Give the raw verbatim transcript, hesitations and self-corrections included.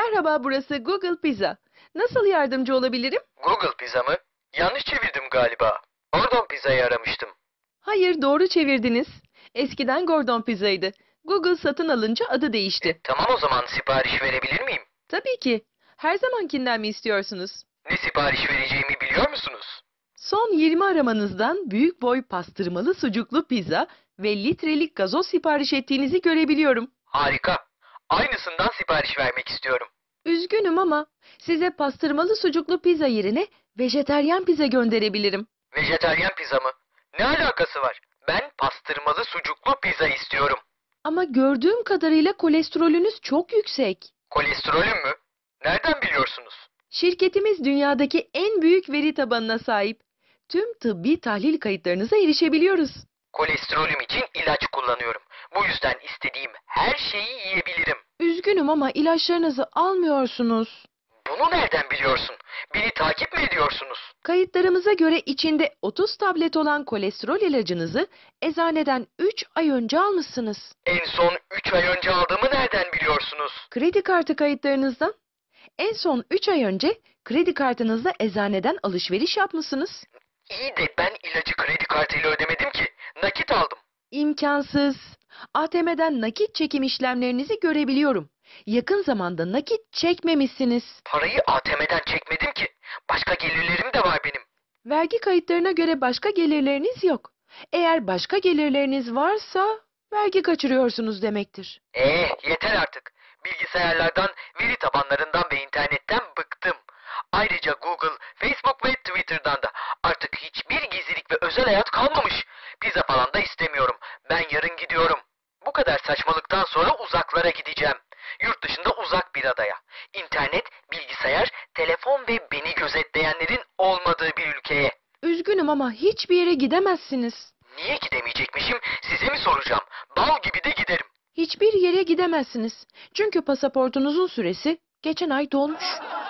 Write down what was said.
Merhaba, burası Google Pizza. Nasıl yardımcı olabilirim? Google Pizza mı? Yanlış çevirdim galiba. Gordon Pizza'yı aramıştım. Hayır, doğru çevirdiniz. Eskiden Gordon Pizza'ydı. Google satın alınca adı E, değişti. tamam o zaman sipariş verebilir miyim? Tabii ki. Her zamankinden mi istiyorsunuz? Ne sipariş vereceğimi biliyor musunuz? Son yirmi aramanızdan büyük boy pastırmalı sucuklu pizza ve litrelik gazoz sipariş ettiğinizi görebiliyorum. Harika. Aynısından sipariş vermek istiyorum. Üzgünüm ama size pastırmalı sucuklu pizza yerine vejeteryan pizza gönderebilirim. Vejetaryen pizza mı? Ne alakası var? Ben pastırmalı sucuklu pizza istiyorum. Ama gördüğüm kadarıyla kolesterolünüz çok yüksek. Kolesterolüm mü? Nereden biliyorsunuz? Şirketimiz dünyadaki en büyük veri tabanına sahip. Tüm tıbbi tahlil kayıtlarınıza erişebiliyoruz. Kolesterolüm için ilaç kullanıyorum. Bu yüzden istediğim her şeyi yiyebilirim. Üzgünüm ama ilaçlarınızı almıyorsunuz. Bunu nereden biliyorsun? Beni takip mi ediyorsunuz? Kayıtlarımıza göre içinde otuz tablet olan kolesterol ilacınızı eczaneden üç ay önce almışsınız. En son üç ay önce aldığımı nereden biliyorsunuz? Kredi kartı kayıtlarınızdan. En son üç ay önce kredi kartınızla eczaneden alışveriş yapmışsınız. İyi de ben ilacı kredi kartıyla ödemedim ki. Nakit aldım. İmkansız. A T M'den nakit çekim işlemlerinizi görebiliyorum. Yakın zamanda nakit çekmemişsiniz. Parayı A T M'den çekmedim ki. Başka gelirlerim de var benim. Vergi kayıtlarına göre başka gelirleriniz yok. Eğer başka gelirleriniz varsa vergi kaçırıyorsunuz demektir. Eh yeter artık. Bilgisayarlardan, veri tabanlarından ve internetten bıktım. Ayrıca Google, Facebook ve Twitter'dan da artık hiçbir gizlilik ve özel hayat kalmamış. Pizza falan da istemiyorum. Ben yarın gidiyorum. Bu kadar saçmalıktan sonra uzaklara gideceğim. Yurt dışında uzak bir adaya. İnternet, bilgisayar, telefon ve beni gözetleyenlerin olmadığı bir ülkeye. Üzgünüm ama hiçbir yere gidemezsiniz. Niye gidemeyecekmişim size mi soracağım? Bal gibi de giderim. Hiçbir yere gidemezsiniz. Çünkü pasaportunuzun süresi geçen ay dolmuş.